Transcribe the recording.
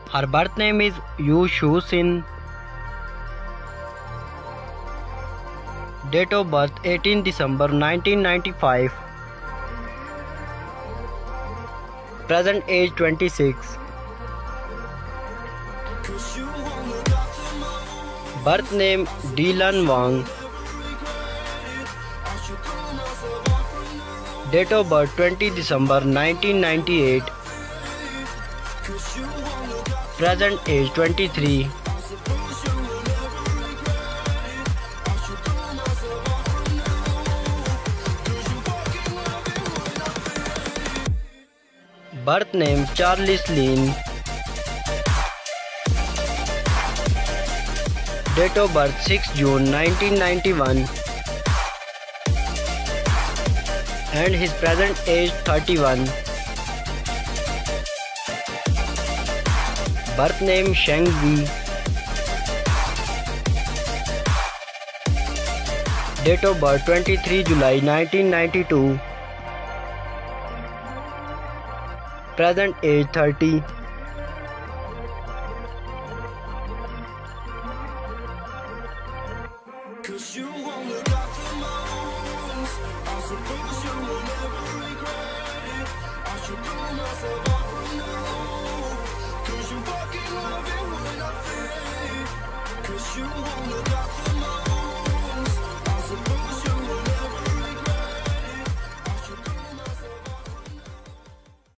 Her birth name is Yu Shu Sin. Date of birth 18 December 1995. Present age 26. Birth name Dylan Wang. Date of birth 20 December 1998. Present age 23. Birth name Charles Lin. Date of birth 6 June 1991. And his present age 31. Birth name Sheng Wei. Date of birth 23 July 1992. Present age 30. Cause you won't look up to mountains. I suppose you will never regret it. I should pull myself up.